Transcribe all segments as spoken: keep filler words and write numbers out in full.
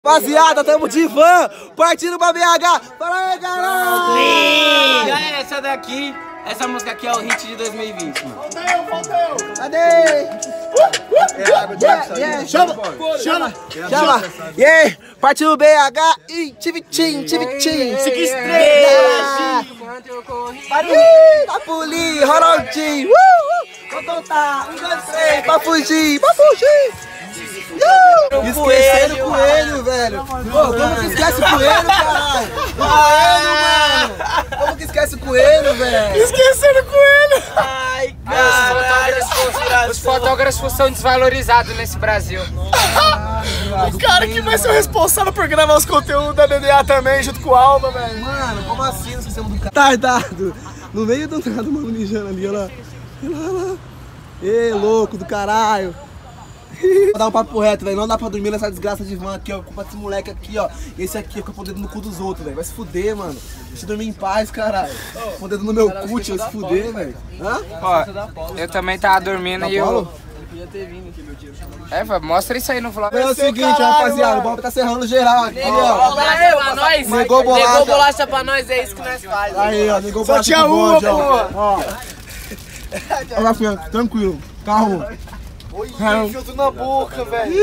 Rapaziada, tamo de van, partindo pra B H. Fala aí, galera! E aí, essa daqui, essa música aqui é o hit de dois mil e vinte. Falta eu, falta eu! Cadê? Yeah, yeah. Chama, chama, chama! Yeah, partindo B H e Tivitim, Tivitim. Cinco estrelas! Ih, Napoli, Ronaldinho! Vou contar, um, dois, três, pra fugir, pra fugir! Uh! Esqueceram o coelho, velho! Pô, como que esquece o coelho, caralho? Coelho, mano! Como que esquece o coelho, velho? Esqueceram o coelho! Ai, cara! Os fotógrafos são desvalorizados nesse Brasil. O cara que vai ser o responsável por gravar os conteúdos da D D A também, junto com o Alba, velho. Mano, como assim? Não esquecemos do cara. Tardado! No meio do nada, mano, mijando ali, olha lá. Olha lá, olha lá. Ê, louco do caralho! Vou dar um papo reto, velho. Não dá pra dormir nessa desgraça de van aqui, ó. Culpa desse moleque aqui, ó. E esse aqui, ó, com o dedo no cu dos outros, velho. Vai se fuder, mano. Deixa eu dormir em paz, caralho. Com o dedo no meu cu, tio, vai se fuder, velho. Hã? Ó, eu também tava dormindo e eu... É, mostra isso aí no vlog. É o seguinte, rapaziada. O Bob tá serrando geral aqui, ó. Bolacha pra nós. Negou bolacha. Negou bolacha pra nós, é isso que nós fazemos. Aí, ó. Negou Só bolacha tinha pro uma, bonde, ó. pô. Ó. Olha lá, filho. Tranquilo. Carro. Oi, filtro na boca, velho.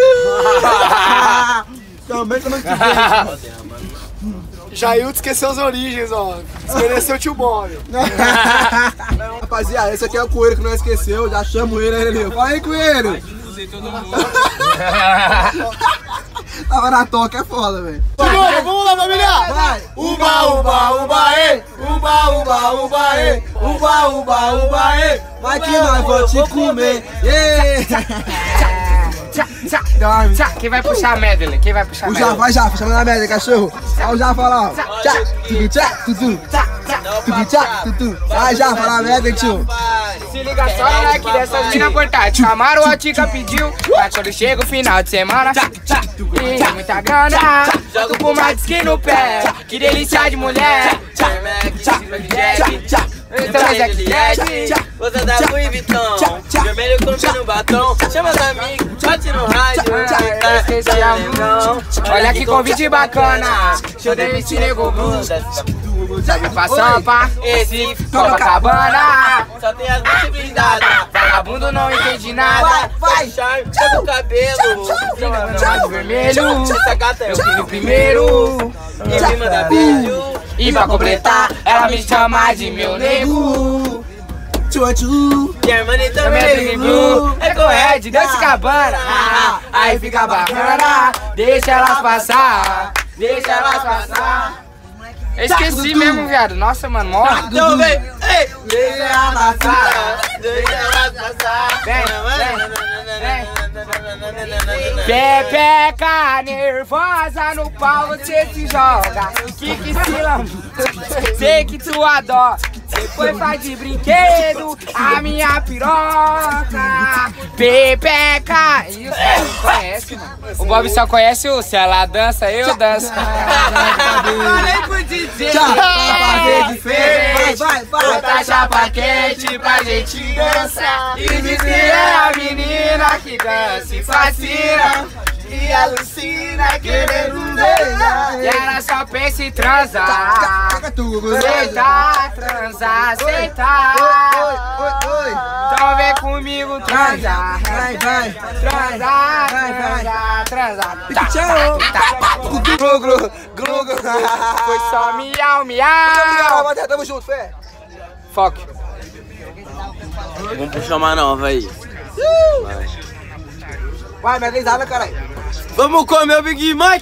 Também que eu não te vejo. Jailton esqueceu as origens, ó. Desmereceu o tio Bob. Rapaziada, esse aqui é o coelho que não esqueceu. Já chamo ele ali. Fala aí, coelho. Tava na toca, é foda, velho. Vamos, vamos lá, família. Vai. Uba, uba, uba, e. Uba, uba, uba, e. Uba, uba, uba, e. Vai que nós vamos te comer. Yeah. Quem vai puxar a medley? Quem vai puxar a O medley? Jaffa, vai Jaffa, chama na média, cachorro. Olha o Jaffa lá, ó. Tchá, tutu, tchá, tutu. Tutu, tchá, tutu. Vai Jaffa na média, tio. Se liga só no like dessas minas portáteis. Chamaram o Tica pediu, mas quando chega o final de semana e muita grana, jogo com uma skin no pé. Que delícia de mulher. Então é Jack Jack. Você da Louis Vuitton, vermelho combina no batom. Chama os amigos, bate no rádio. Eu esqueci a mão. Olha que convite bacana. Show de esse nego blues. Sabe pra Sampa, esse Copacabana. Só tem as possibilidades. Vagabundo não entende nada. Vai, charme, pega o cabelo. De vermelho. Essa gata é Eu fui o primeiro. e me manda beijo. E pra completar, ela me chama de meu nego. Tchu, tchu. E a Armani Também é Big Blue, é correto, Dolce Gabbana. Aí fica bacana, deixa elas passar, deixa elas passar. Eu esqueci mesmo, viado. Nossa, mano, morre. Então vem, ei, deixa ela passar, deixa ela passar. Vem, vem, vem. Pepeca nervosa no pau, você se joga. Que que se lama, sei que tu adora. Depois faz de brinquedo a minha piroca. Pepeca. E os caras não conhecem, mano. O Bob só conhece o se ela dança, eu danço. Falei pro D J. Tchau, pra fazer diferente. Vai, vai, vai. Bota chapa quente pra gente dançar. E dizer é a menina que dança e fascina e alucina querendo beijar. E ela só pensa em transar. Aceitar, transar, aceitar. Oi, oi, oi. Então vem comigo transar. Vai, vai. Transar, Vai, vai. transar, transar. Tchau. Glu, glu, glu, glu. Foi só miau, miau. Rapaziada, tamo junto, fé. Foco. Vamos puxar uma nova aí. Vai, minha risada, caralho. Vamos comer o Big Mac.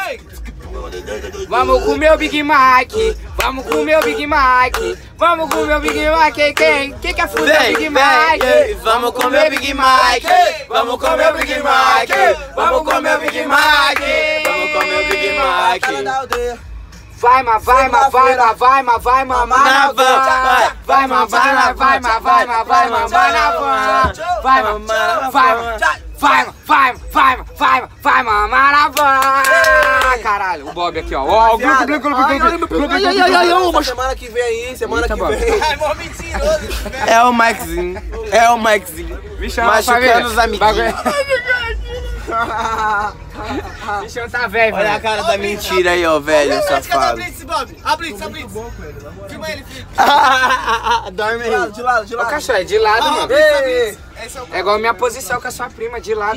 Vamos comer o Big Mac. Vamos comer o Big Mac. Vamos comer o Big Mac. Quem? Quem, quem quer fuder o Big Mac? Vamos comer o Big Mac. Vamos comer o Big Mac. Vamos comer o Big Mac. Vamos comer o Big Mac. Vai, mas vai, mas vai, mas vai, mas vai, mamar na van. Vai, mas vai, mas vai, mas vai, mas vai, mamar na van. Vai, mas vai, vai, vai, vai, vai, vai, mamar na van. Caralho, o Bob aqui, ó. Ó, o grupo, grupo, grupo, grupo, grupo. Semana que vem aí, semana que vem. É o Maxinho. É o Maxinho. Me chama, machucando os amiguinhos. Bichão tá velho, Olha a velho. cara da mentira aí, ó, velho, safado. A Blitz, a Blitz. Filma ele, Felipe. Dorme aí. De lado, de Ô, lado. cachorro, é de lado, mano. Ei, É igual minha posição com a sua prima, de lado.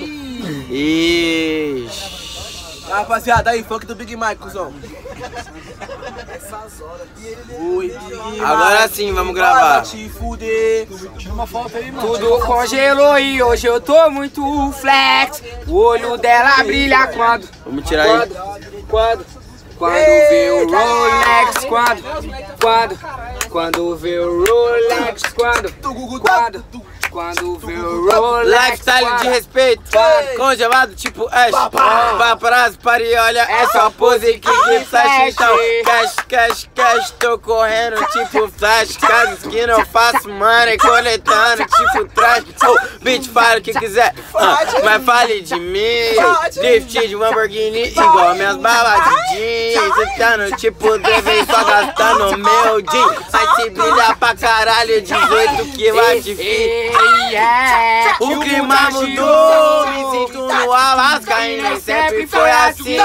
Ixi. rapaziada, aí, funk do Big Mike, cuzão. Oi, Big Mike. Agora sim, vamos gravar. Vai te fuder. Tudo congelou e hoje eu tô muito flex. O olho dela brilha quando. Vamos tirar aí. Quando? Quando? Quando vê o Rolex, quando? Quando? Quando vê o Rolex, quando? Quando? Quando vê o Rolex, Lifestyle de quando? respeito, congelado tipo Ash. Paparazzi, pare, olha essa pose que que flash. Então, cash, cash, cash, tô correndo tipo flash. Casas que não faço money, coletando tipo trash. Oh, bitch, fala o que quiser, uh, mas fale de mim. Drift de Lamborghini, igual minhas balas de jeans. Citando tipo deve só gastando meu jean. Aí se brilha pra caralho, dezoito que eu acho difícil. O clima mudou, me sinto no Alasca e nem sempre foi assim.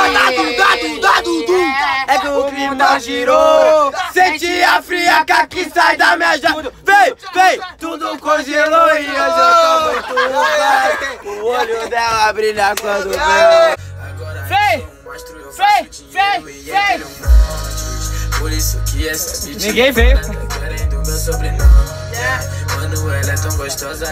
É que o clima girou, senti a friaca que sai da minha jaca. Vem, vem, tudo congelou e hoje eu tô muito velho. O olho dela brilha quando vem. Vem! Vem! Vem! Vem! Por isso que essa bitch Ninguém veio. querendo meu sobrenome. Mano, ela é tão gostosa.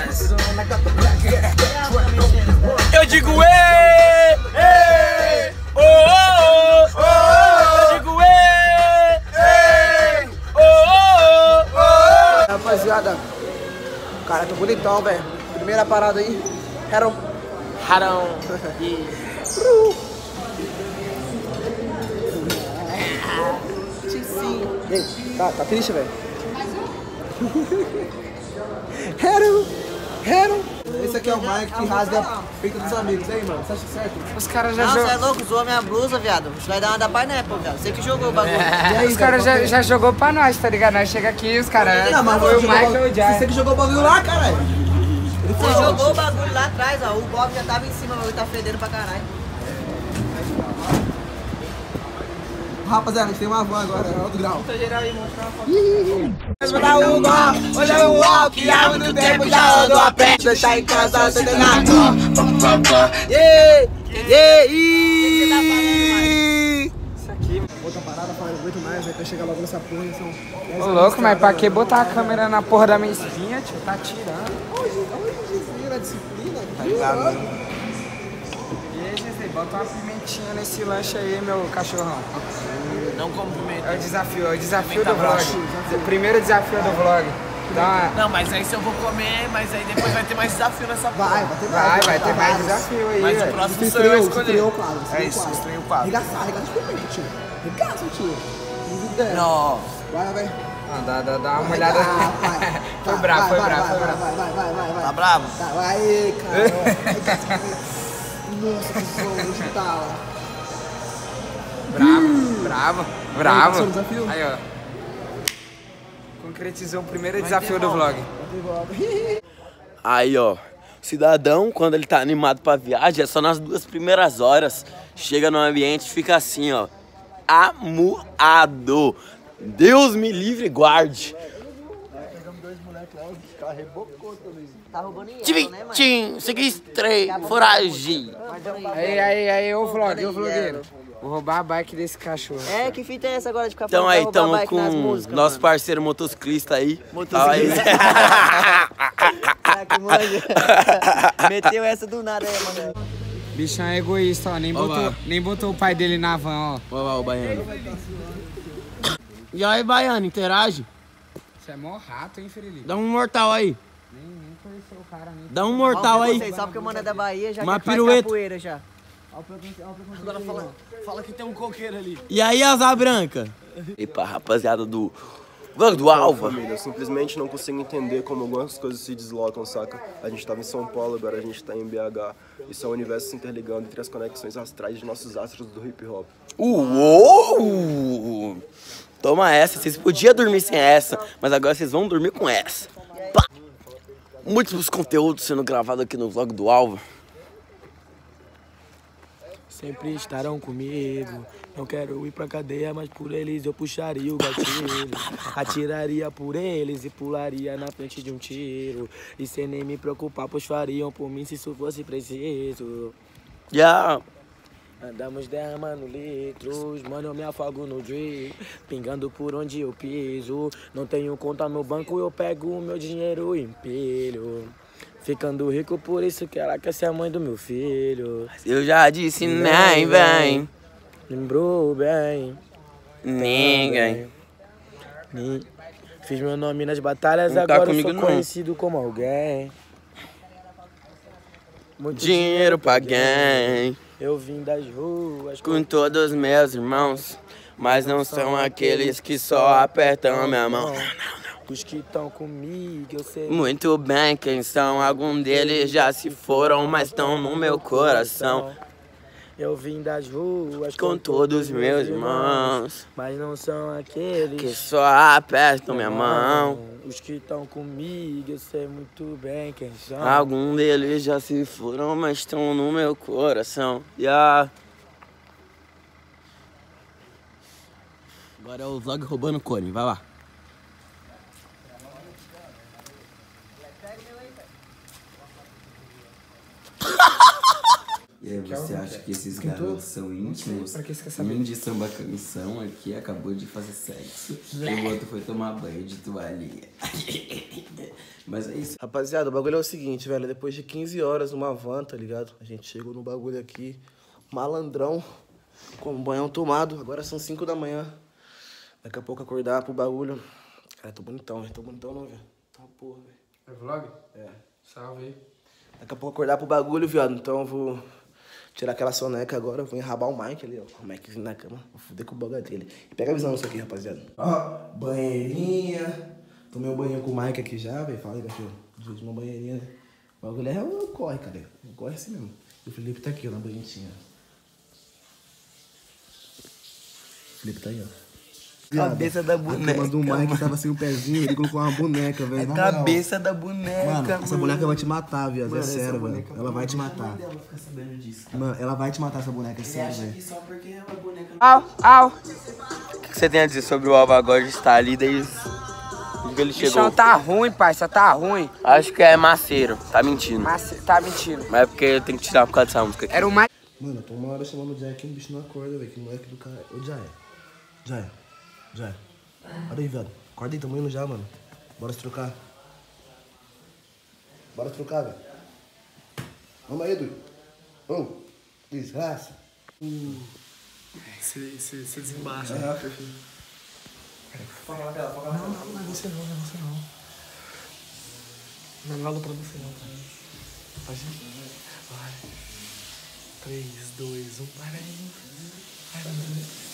Eu digo ei, ei, oh, oh, oh, oh. Eu digo ei, ei, oh, oh, oh. Rapaziada, cara, tô bonitão, velho. Primeira parada aí. Harold. Harão. Ei, tá, tá triste, velho? Harold. Harold. Esse aqui é o Mike que rasga peito dos amigos. E aí, mano, você acha certo? Os caras já Não, você é jogou. louco, zoou minha blusa, viado. Você vai dar uma da Pineapple, viado. Você que jogou o bagulho. E aí, Os caras velho, já, já jogou pra nós, tá ligado? Nós chega aqui e os caras. Não, mas Foi o jogou Michael bagulho- e o Jai. Você que jogou o bagulho lá, caralho. Ele Você foi jogou o onde? bagulho lá atrás, ó. O Bob já tava em cima, mas ele tá fedendo pra caralho. Rapaziada, a gente tem uma van agora, é outro grau. Mas vou dar o gol, hoje é o walk, há muito tempo já ando a pé. Deixar em casa, você tem na Yeah, yeah, yeah. Isso aqui. Outra parada, fala, não aguento mais, vai ter que chegar logo nessa porra, são dez Ô louco, mas pra horas, que né? botar a câmera na porra da minha espinha, tio? Tá tirando. Hoje, hoje, disciplina, disciplina. Tá ligado? E aí, Gisele, bota uma pimentinha nesse lanche aí, meu cachorrão. Não cumprimento. É o desafio, é o desafio do vlog. O primeiro desafio do vlog. Dá uma... Não, mas aí se eu vou comer, mas aí depois vai ter mais desafio nessa porra. Vai, vai ter Vai, mais. vai ter mais desafio aí, Mas o velho. próximo Você sou eu a estreou, você escolher. estreou o quadro. você É estreou isso, o quadro. estreou o quadro. Regaçar, regaça de comer, tio. Regaça, tio. Não. Não. Vai, vai. Não, dá, dá, dá uma olhada. Ah, vai. Foi Vai, bravo, vai, foi vai, bravo, vai, foi vai, bravo. Vai, vai, vai, vai. Tá bravo? Tá, vai, cara. Nossa, que som, onde tá lá? Bravo, bravo, bravo. passou o desafio? Aí, ó. Concretizou o primeiro desafio do vlog. Aí, ó, cidadão, quando ele tá animado pra viagem, é só nas duas primeiras horas. Chega no ambiente e fica assim, ó, amuado. Deus me livre e guarde. Tá roubando em Tive, ela, né, mano? tim, segui três, foragem. Aí, aí, aí, ô vlog, ô vlogueiro. Vou roubar a bike desse cachorro. É, que fita é essa agora de ficar Então falando aí, pra roubar tamo bike nas com músicas, nosso mano? parceiro motociclista aí. Motociclista. Tá Que manja. Meteu essa do nada aí, mano. Bichão é egoísta, ó. Nem Ó, botou, vai. nem botou o pai dele na van, ó. Olha lá o baiano. E aí, baiano, interage. Você é mó rato, hein, Felipe? Dá um mortal aí. Nem, nem conheceu o cara, nem. Dá um mortal aí. Vocês, só porque o mano é da Bahia, já Uma que faz pirueta. capoeira já. Agora fala, fala que tem um coqueiro ali. E aí, asa branca? Epa, rapaziada do Vlog do Alva. Família, eu simplesmente não consigo entender como algumas coisas se deslocam, saca? A gente tava em São Paulo, agora a gente tá em B H. Isso é o universo se interligando entre as conexões astrais de nossos astros do hip hop. Uou! Toma essa, vocês podiam dormir sem essa, mas agora vocês vão dormir com essa. Pá! Múltiplos conteúdos sendo gravados aqui no Vlog do Alva. sempre estarão comigo. Não quero ir pra cadeia, mas por eles eu puxaria o gatilho. Atiraria por eles e pularia na frente de um tiro. E sem nem me preocupar, pois fariam por mim se isso fosse preciso. Yeah. Andamos derramando litros, mano, eu me afogo no drip, pingando por onde eu piso. Não tenho conta no banco, eu pego o meu dinheiro e empilho. Ficando rico, por isso que ela quer ser a mãe do meu filho. Eu já disse nem vem. Lembrou bem. Ninguém. Ni- Fiz meu nome nas batalhas, Não tá agora eu comigo, sou não. conhecido como alguém. Muito Dinheiro pra quem? Eu vim das ruas Com todos meus irmãos, mas não são aqueles que só apertam minha mão. Os que estão comigo, eu sei. Muito bem, quem são? Algum deles já se foram, mas estão no meu coração. Eu vim das ruas Com todos meus irmãos, mas não são aqueles que só apertam minha mão. Os que estão comigo, eu sei muito bem quem são. Algum deles já se foram, mas estão no meu coração. Yeah. Agora é o vlog roubando cone, vai lá. E aí, você acha que esses garotos são íntimos? Um de samba canção aqui acabou de fazer sexo e o outro foi tomar banho de toalhinha. Mas é isso. Rapaziada, o bagulho é o seguinte, velho. Depois de quinze horas numa van, tá ligado? A gente chegou no bagulho aqui, malandrão, com um banhão tomado. Agora são cinco da manhã. Daqui a pouco acordar pro bagulho. Cara, tô bonitão, velho. Tô bonitão não, velho. Tá porra, velho. É vlog? É. Salve aí. Daqui a pouco acordar pro bagulho, viado. Então eu vou tirar aquela soneca agora. Vou enrabar o Mike ali, ó. O Mikezinho na cama. Vou fuder com o bagulho dele. E pega a visão disso aqui, rapaziada. Ó, banheirinha. Tomei um banho com o Mike aqui já, velho. Fala aí, cachorro. De uma banheirinha, né? O bagulho é o corre, cara. O corre é assim mesmo. E o Felipe tá aqui, ó, na banhetinha. O Felipe tá aí, ó. Cabeça da A boneca. cama do Mike tava sem o pezinho, ele colocou uma boneca, velho. Na moral. Cabeça da boneca. Mano, essa mano. boneca vai te matar, viado. É sério, velho. Ela vai te matar. Dela ficar sabendo disso. Mano, ela vai te matar, essa boneca, é sério, velho. Só porque é uma boneca. Au, au. O que você tem a dizer sobre o Alvagode estar ali desde que ele O chegou? chão tá ruim, parça, tá ruim. Acho que é maceiro, tá mentindo. Mas tá mentindo. Mas é porque eu tenho que tirar por causa dessa música aqui. Era o mais... Mano, eu tô uma hora chamando o Jack e o bicho não acorda, velho. Que moleque do cara. Ô, Jaya. Jaya. Jaya. Olha aí, velho. Acorda aí, tamo indo já, mano. Bora se trocar. Bora se trocar, velho. Vamos aí, Edu. Ô, desgraça. Você desembaixa. Ah, perfeito. Foca na tela, foca na tela. Não, não é você não, não é você não. Não é nada pra você não, cara. Pode ir. Vai. três, dois, um, vai, vai. Vai, vai, vai.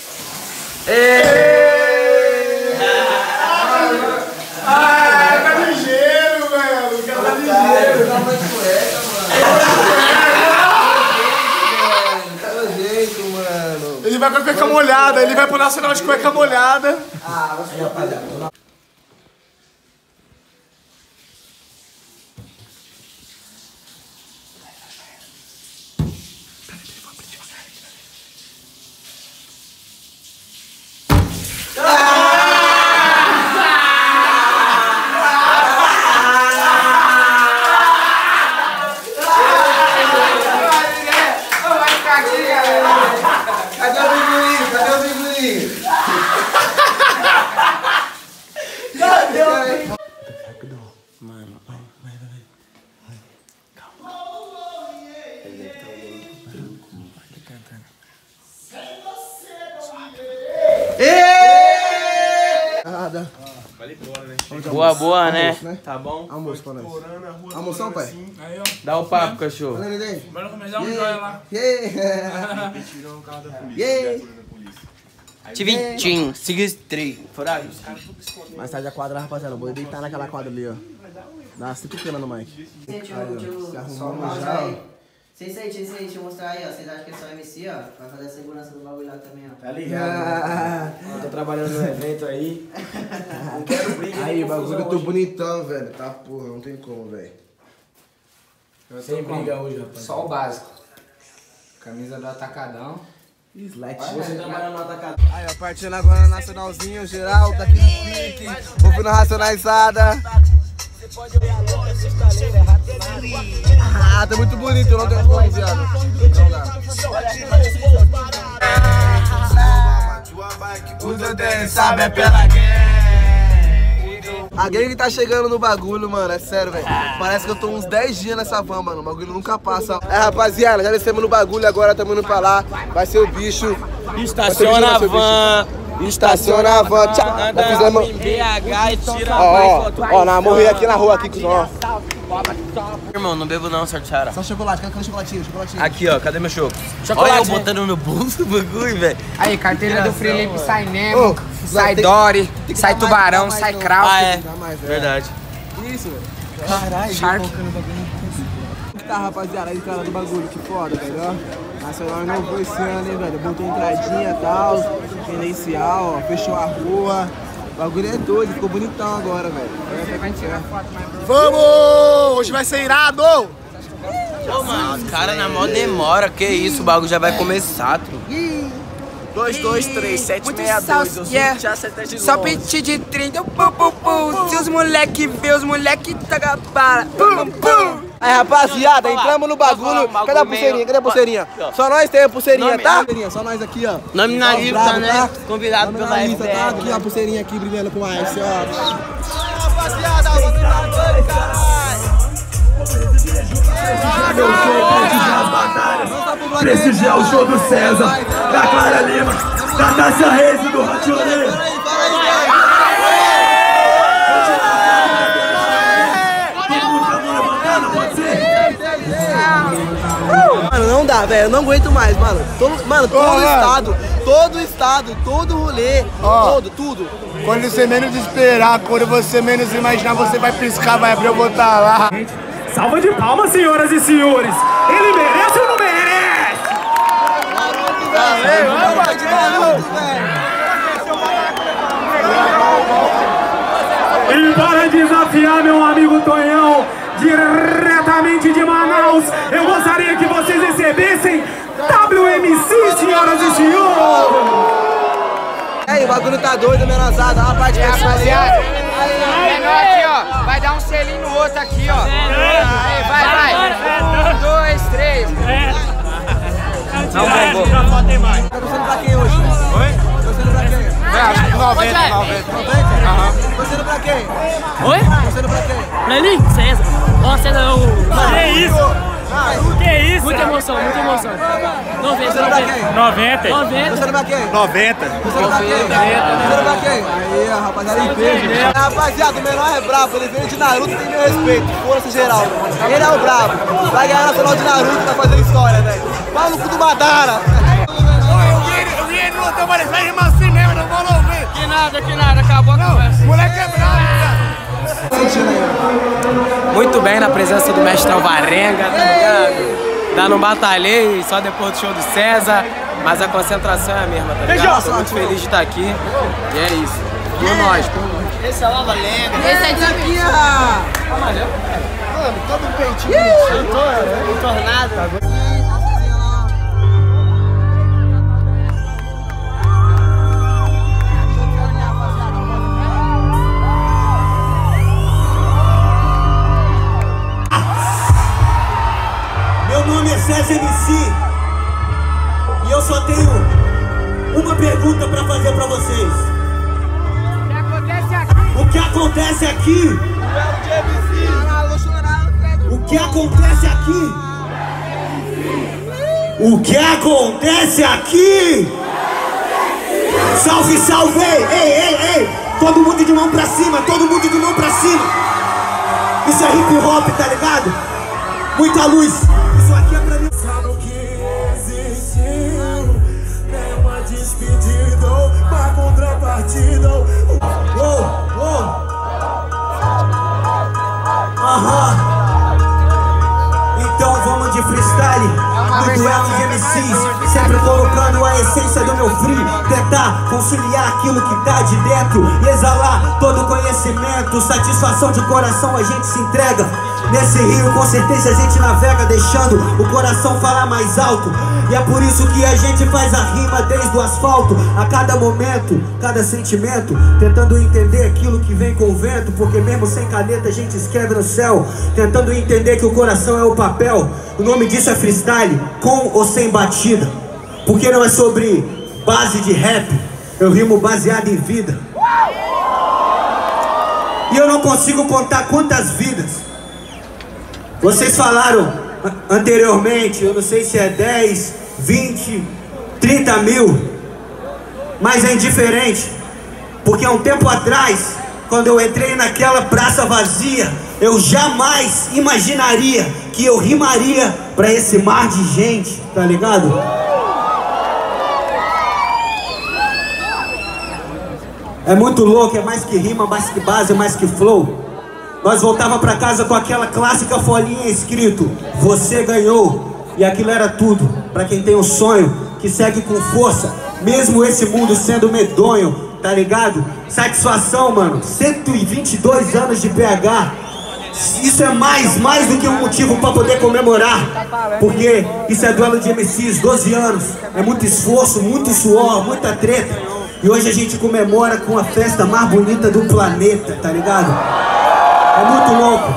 Ah, tá ligeiro, velho. O cara tá ligeiro. Cara, jeito, mano. Ele vai com a cueca molhada, ele vai pro Nacional de cueca molhada. Nada. Boa, boa, né? Almoço, né? Tá bom? Almoço pra nós. Almoção, pai? Dá o papo, cachorro. Olha ele aí. Bora começar um joia lá. Yeah. Yeah. Tivitim, siga três. Furado. Mais tarde a quadra, rapaziada. Vou deitar naquela quadra ali, ó. Dá umas cinco penas no Mike. Gente, Aí, ó. eu, Se eu, arrumamos já, ó. Vocês aí, vocês aí, deixa eu mostrar aí, ó. Vocês acham que é só M C, ó? Vai fazer a segurança do bagulho lá também, ó. Tá ligado? Eu tô trabalhando no evento aí. Não quero briga. Aí, nem o bagulho confusão eu tô hoje. bonitão, velho. Tá porra, não tem como, velho. Sem briga hoje, rapaz. Só o básico. Camisa do Atacadão. Slack. Você trabalha no Atacadão. Aí, ó, partindo agora nacionalzinho, geral, daqui no pique. Ouvindo racionalizada. Ah, tá muito bonito, não tem como, viado. Não dá. Usa tênis, sabe, é pela gang. A gangue tá chegando no bagulho, mano, é sério, velho. Parece que eu tô uns dez dias nessa van, mano. O bagulho nunca passa. É, rapaziada, já descemos no bagulho, agora estamos indo pra lá. Vai ser o bicho. Estaciona a van. Estaciona a van. Tchau. Anda Fizemos... em B H e tira a Ó, ó, ó, na morrer aqui na rua, aqui, cuzão, ó. Irmão, não bebo não, Sartiara. Só chocolate, cadê o chocolatinho, chocolatinho? Aqui, ó, cadê meu choco? Chocolate. Olha eu botando no bolso o bagulho, velho. Aí, carteira do Felipe, sai Nemo, oh, sai Dory, sai Tubarão, mais, sai Kraut. Ah, é, mais, verdade. Isso, velho. Caralho, Shark. Que tá, rapaziada, aí, cara do bagulho, que foda, velho, ó. Nacional inovou esse ano, hein, velho. Botou entradinha e tal, inicial, ó, fechou a rua. O bagulho é doido, ficou bonitão agora, velho. Vamos! Hoje vai ser irado! Ô, mano, os caras na mó demora, que isso, o bagulho já vai começar, tru. dois, dois, três, sete, Muito seis, dois, eu sou yeah. já sete de Só pente de trinta, pum, pum, pum. Se os moleque vê, os moleque taca para. Pum, pum. Aí, rapaziada, entramos no bagulho. Cadê a pulseirinha? Cadê a pulseirinha? Só nós temos a pulseirinha, tá? Só nós aqui, ó. Nome na lista, né? Convidado pela F B R. Tá aqui, ó, a pulseirinha aqui brilhando com a Ice, ó. Rapaziada, o bagulho tá doido, caralho. Prestigiar o show do César, da Clara Lima, da Tássia Reis e do Rationê. Mano, não dá, velho, eu não aguento mais, mano. Todo, mano, todo oh, estado, todo estado, todo rolê, oh, todo, tudo. Quando você menos esperar, quando você menos imaginar, você vai piscar, vai abrir, eu vou estar lá. Salva de palmas, senhoras e senhores! Ele merece ou não merece? E para desafiar meu amigo Tonhão, diretamente de Manaus, eu gostaria que vocês recebessem W M C, senhoras e senhores! Aí, o bagulho tá doido, menosada, olha a parte é, rapaziada. Menor aqui, ó. Vai dar um selinho no outro aqui, ó. Aí, vai, vai. Um, dois, três. Não, vai, vou. Tá torcendo pra quem hoje? Oi? Tá torcendo pra quem? É, noventa, noventa. noventa? Aham. Torcendo pra quem? Oi? Torcendo pra quem? Pra ele? César. Ó, César é o... Que isso? Que isso? Muita emoção, muita emoção. noventa, noventa. noventa. noventa. Torcendo pra quem? noventa. Torcendo pra quem? Torcendo pra quem? Aí, rapaziada, em peso. Rapaziada, o menor é brabo, ele veio de Naruto, tem meu respeito. Força geral. Ele é o brabo. Vai ganhar nacional de Naruto, tá fazendo história, velho. Pau no cu do Madara. Eu vi ele no outro, mas vai rimar assim mesmo, não vou não ver. Que nada, que nada, acabou a conversa. Moleque é brabo, muito bem na presença do mestre Alvarenga, tá ligado? Dá não batalhei só depois do show do César, mas a concentração é a mesma, tá ligado? Tô muito feliz de estar aqui e é isso. Por nós, por nós. Esse é o Alvarenga. Esse é aqui, ó. Mano, todo peitinho. Tornado. Meu nome é César M C e eu só tenho uma pergunta pra fazer pra vocês. O que acontece aqui? O que acontece aqui? O que acontece aqui? Salve, salve! Ei, ei, ei! Todo mundo de mão pra cima, todo mundo de mão pra cima! Isso é hip hop, tá ligado? Muita luz! Isso aqui é pra mim. Sabe o que existiu? É uma despedida, uma contrapartida. Oh, oh. Aham. Então vamos de freestyle, do duelo de M Cs, sempre colocando a essência do meu free, tentar conciliar aquilo que tá de dentro e exalar todo o conhecimento, satisfação de coração a gente se entrega. Nesse rio com certeza a gente navega, deixando o coração falar mais alto. E é por isso que a gente faz a rima desde o asfalto, a cada momento, cada sentimento, tentando entender aquilo que vem com o vento. Porque mesmo sem caneta a gente escreve no céu, tentando entender que o coração é o papel. O nome disso é freestyle, com ou sem batida. Porque não é sobre base de rap, eu rimo baseado em vida. E eu não consigo contar quantas vidas vocês falaram anteriormente, eu não sei se é dez, vinte, trinta mil, mas é indiferente. Porque há um tempo atrás, quando eu entrei naquela praça vazia, eu jamais imaginaria que eu rimaria pra esse mar de gente, tá ligado? É muito louco, é mais que rima, mais que base, é mais que flow. Nós voltava pra casa com aquela clássica folhinha escrito: você ganhou. E aquilo era tudo pra quem tem um sonho, que segue com força, mesmo esse mundo sendo medonho, tá ligado? Satisfação, mano, cento e vinte e dois anos de P H. Isso é mais, mais do que um motivo pra poder comemorar. Porque isso é duelo de M Cs, doze anos. É muito esforço, muito suor, muita treta. E hoje a gente comemora com a festa mais bonita do planeta, tá ligado? É muito louco.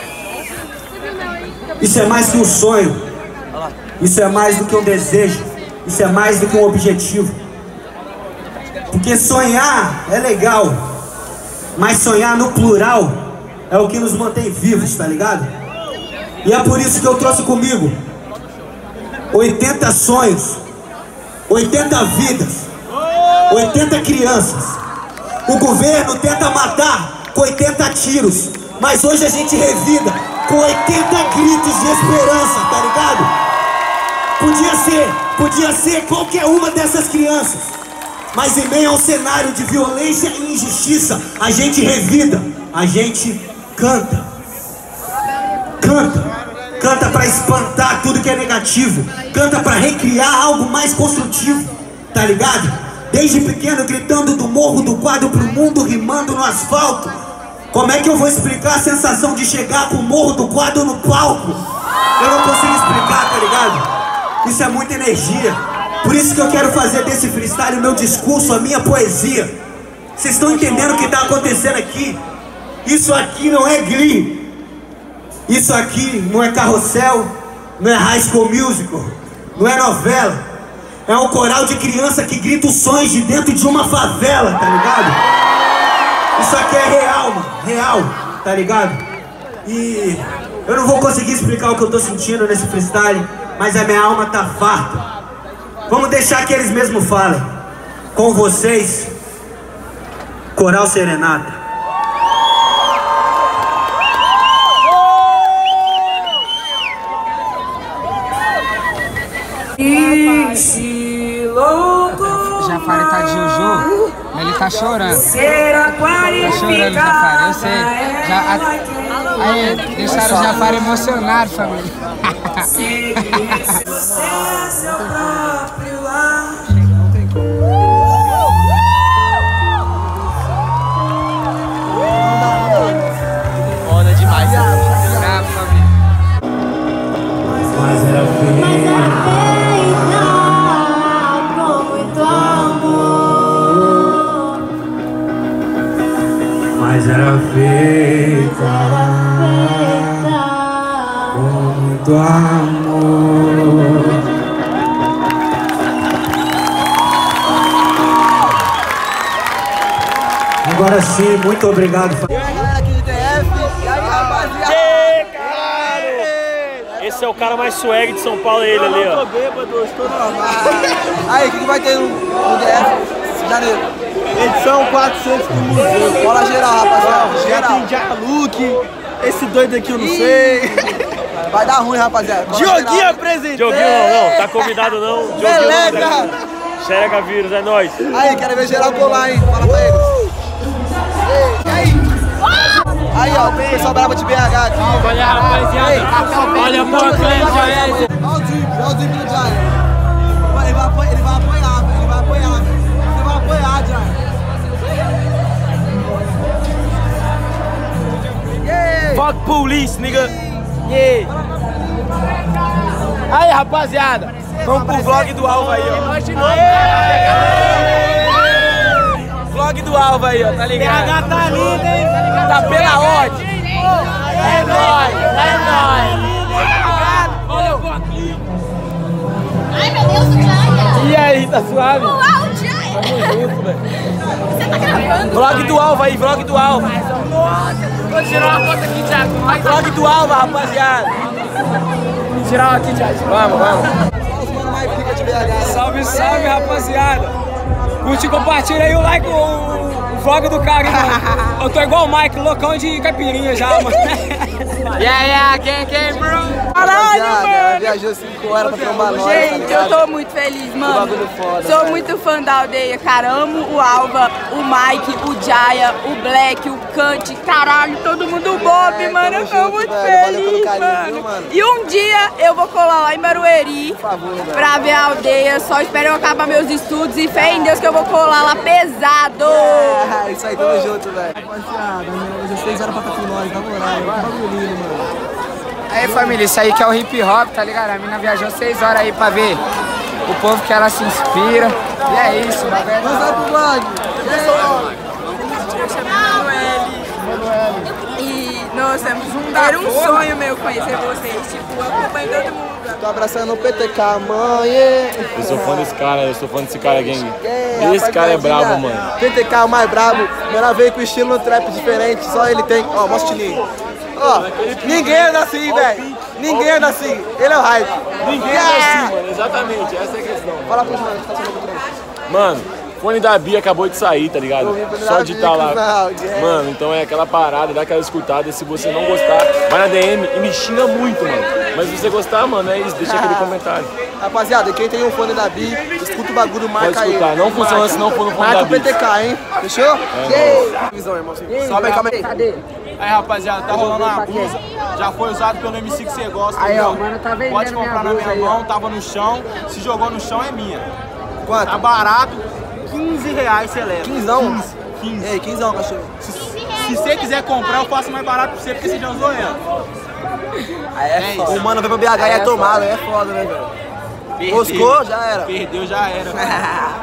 Isso é mais que um sonho. Isso é mais do que um desejo. Isso é mais do que um objetivo. Porque sonhar é legal, mas sonhar no plural é o que nos mantém vivos, tá ligado? E é por isso que eu trouxe comigo oitenta sonhos, oitenta vidas, oitenta crianças. O governo tenta matar com oitenta tiros, mas hoje a gente revida com oitenta gritos de esperança, tá ligado? Podia ser, podia ser qualquer uma dessas crianças, mas em meio a um cenário de violência e injustiça, a gente revida, a gente canta. Canta, canta pra espantar tudo que é negativo, canta pra recriar algo mais construtivo, tá ligado? Desde pequeno gritando do morro do quadro pro mundo, rimando no asfalto. Como é que eu vou explicar a sensação de chegar com o morro do quadro no palco? Eu não consigo explicar, tá ligado? Isso é muita energia. Por isso que eu quero fazer desse freestyle o meu discurso, a minha poesia. Vocês estão entendendo o que está acontecendo aqui? Isso aqui não é Glee. Isso aqui não é Carrossel, não é High School Musical, não é novela. É um coral de criança que grita os sonhos de dentro de uma favela, tá ligado? Isso aqui é real, mano, real, tá ligado? E eu não vou conseguir explicar o que eu tô sentindo nesse freestyle, mas a minha alma tá farta. Vamos deixar que eles mesmos falem. Com vocês, Coral Serenata. Esse louco Jafari tá de Jojo, ele tá chorando. será Tá chorando, Jafari, eu sei. Já, a, aí, deixaram o Jafari emocionado, família. Foda demais. Mas era feita com muito amor. Mas era feita com muito amor. Agora sim, muito obrigado. Esse é o cara mais swag de São Paulo, ele ali, ó. Eu tô bêbado, estou normal. Aí, o que, que vai ter no, no D F? Janeiro. Edição quatrocentos do museu. Bola geral, rapaziada. Geral. Tem Jaluque, esse doido aqui eu não sei. Vai dar ruim, rapaziada. Dioguinho apresentei. Dioguinho não, não, tá convidado não. Dioguinho Beleza. não. Chega vírus, é nóis. Aí, quero ver geral colar, hein? Fala pra eles. E aí? Aí, ó, tem o pessoal bravo de B H aqui. Olha, rapaziada. Olha pro Atlético, Jair. Olha o drip, olha o drip do Jair. Ele vai apoiar, ele vai apoiar, velho. Ele vai apoiar, velho. Você vai apoiar, Jair. Yeah. Fuck police, nigga. Yeah. Aí, rapaziada. Vamos pro vlog do Alva aí, ó. Vlog do Alva aí, ó, tá ligado? B H tá lindo, hein? Tá pela ordem. É nóis, é nóis. Olha o coquinho. Ai, meu Deus, o Jaya. E aí, tá suave? Uau, o Jaya. Tamo junto, velho. Você tá gravando? Vlog do Alva aí, vlog do Alva. Nossa, vou tirar uma foto aqui, Thiago. Vlog do Alva, rapaziada. Vou tirar uma aqui, Thiago. Vamos, vamos. Salve, salve, rapaziada. Curte e compartilha aí o like, o, o vlog do cara, hein, mano. Eu tô igual o Mike, loucão de caipirinha já, mano. Yeah, yeah, quem, quem, bro? Caralho, mano. Viajou cinco horas pra trombar nós, gente, tá eu tô muito feliz, mano. Foda, Sou cara. muito fã da aldeia, cara. Amo o Alva, o Mike, o Jaya, o Black, o Kant. Caralho, todo mundo o Bob, é, mano. Eu tô junto, muito velho. feliz, carinho, mano. Viu, mano. E um dia eu vou colar lá em Barueri favor, pra ver a aldeia. Só espero eu acabar meus estudos e fé em Deus que eu vou colar lá pesado. É, isso aí, tamo junto, velho. Rapaziada, hoje seis horas pra estar com nós, na moral. Que bagulho lindo, mano. Aí, família, isso aí que é o hip hop, tá ligado? A mina viajou seis horas aí pra ver o povo que ela se inspira. E é isso, bagulho. Vamos lá pro vlog. E, nossa, era um sonho meu conhecer vocês, tipo, acompanho todo mundo. Tô abraçando o P T K, mãe. Yeah. Eu sou fã desse cara, eu sou fã desse cara, gang. Yeah, esse cara é brabo, mano. P T K é o mais brabo. Ela veio com estilo no trap diferente, só ele tem. Ó, mostra o tininho. Ó, ninguém anda assim, velho. Ninguém anda assim. Ele é o hype. Ninguém anda assim, mano. Exatamente, essa é a questão. Fala pro João, que tá sendo muito bem. Mano, o fone da Bia acabou de sair, tá ligado? Só de estar lá. Mano, então é aquela parada, dá aquela escutada. Se você não gostar, vai na D M e me xinga muito, mano. Mas se você gostar, mano, é isso. Deixa aquele comentário. Rapaziada, quem tem um fone da Bia, escuta o bagulho, marca aí. Pode escutar, não funciona se não for no fone da Bia. Marca o P T K, hein? Fechou? É, visão, irmão. Salve aí, calma aí. Cadê? Aí, rapaziada, tá rolando uma blusa, já foi usado pelo M C que você gosta, aí, ó, mano, tá vendendo pode comprar minha na minha aí, mão, ó. tava no chão, se jogou no chão é minha. Quanto? Tá barato, quinze reais você leva. quinzão? quinze. Ei, quinzão, cachorro. Se, se você quiser comprar, eu faço mais barato pra você, porque você já usou ela. Aí é, é foda. O mano veio pra B H e é tomado, aí é foda, né, velho? Moscou, já era. Perdeu, já era.